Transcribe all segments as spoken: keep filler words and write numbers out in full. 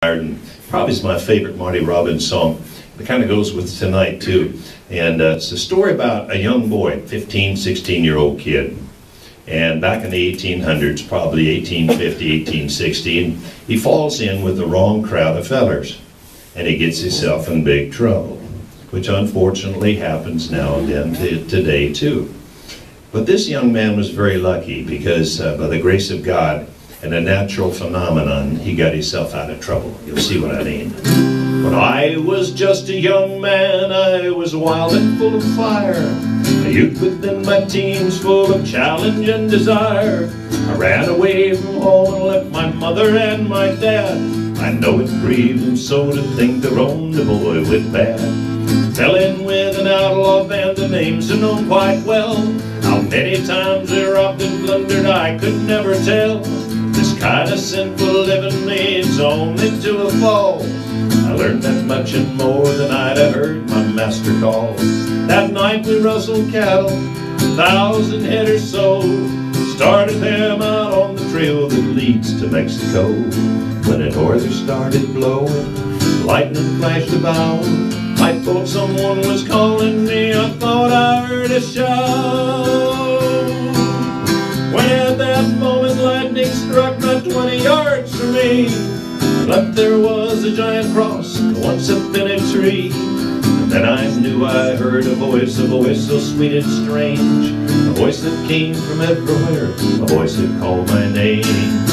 And probably is my favorite Marty Robbins song. It kind of goes with tonight too. And uh, it's a story about a young boy, fifteen, sixteen year old kid. And back in the eighteen hundreds, probably eighteen fifty, eighteen sixty, and he falls in with the wrong crowd of fellers. And he gets himself in big trouble, which unfortunately happens now and then to, today too. But this young man was very lucky because uh, by the grace of God and a natural phenomenon, he got himself out of trouble. You'll see what I mean. When I was just a young man, I was wild and full of fire. A youth within my teens, full of challenge and desire. I ran away from home and left my mother and my dad. I know it grieved them so to think they owned a boy with bad. Fell in with an outlaw band, the names are known quite well. How many times they robbed and plundered I could never tell. This kind of sinful living leads only to a fall. I learned that much and more than I'd have heard my master call. That night we rustled cattle, a thousand head or so. Started them out on the trail that leads to Mexico. When a norther started blowing, lightning flashed about. I thought someone was calling me, I thought I heard a shout. When at that moment lightning struck not twenty yards from me, and up there was a giant cross, once a thinning tree. And then I knew I heard a voice, a voice so sweet and strange, a voice that came from everywhere, a voice that called my name.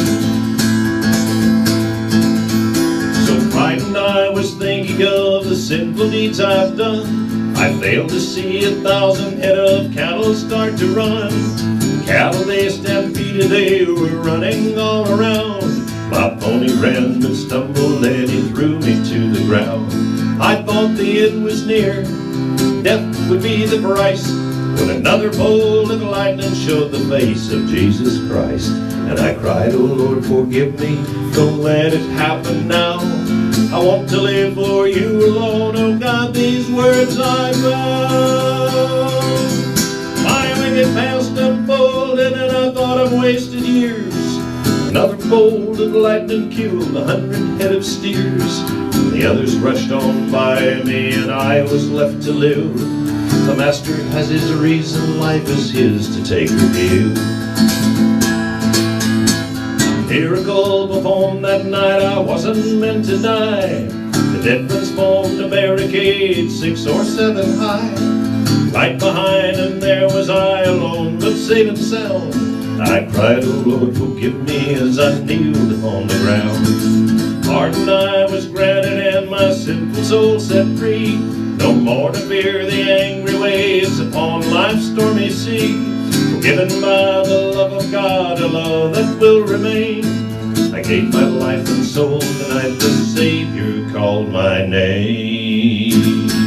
So frightened I was thinking of the sinful deeds I've done. I failed to see a thousand head of cattle start to run. Cattle they stampeded, they were running all around. My pony ran but stumbled and he threw me to the ground. I thought the end was near, death would be the price, when another bolt of lightning showed the face of Jesus Christ. And I cried, oh Lord, forgive me, don't let it happen now. I want to live for you alone, oh God, these words I vow. My wicked past unfolded and I thought I've wasted years. Another bolt of lightning killed a hundred head of steers. The others rushed on by me and I was left to live. The master has his reason, life is his to take or give. Miracle performed that night, I wasn't meant to die. The dead ones formed a barricade six or seven high. Right behind and there was I alone, but safe and sound. I cried, oh Lord, forgive me as I kneeled on the ground. Pardon I was granted and my sinful soul set free. No more to fear the angry waves upon life's stormy sea. Forgiven by the love of God, a love that will remain. I gave my life and soul tonight, the Savior called my name.